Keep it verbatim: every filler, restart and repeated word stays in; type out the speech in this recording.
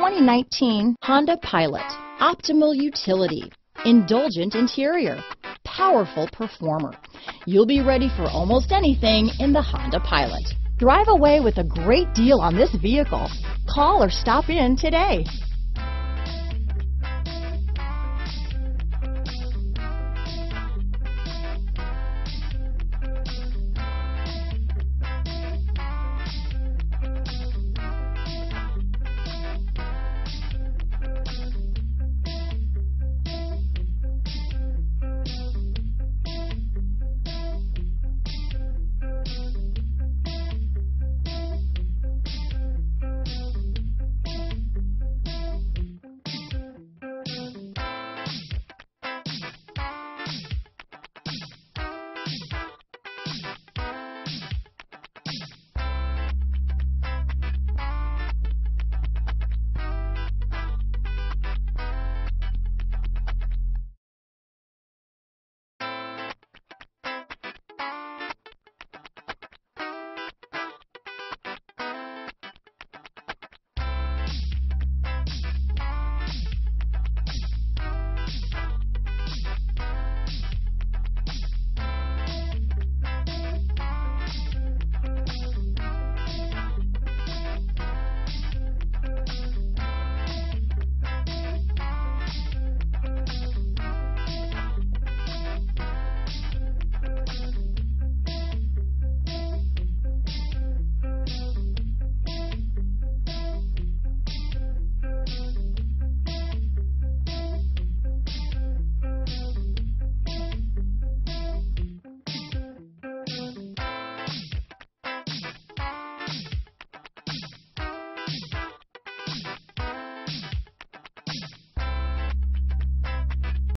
twenty nineteen Honda Pilot. Optimal utility, indulgent interior, powerful performer. You'll be ready for almost anything in the Honda Pilot. Drive away with a great deal on this vehicle. Call or stop in today.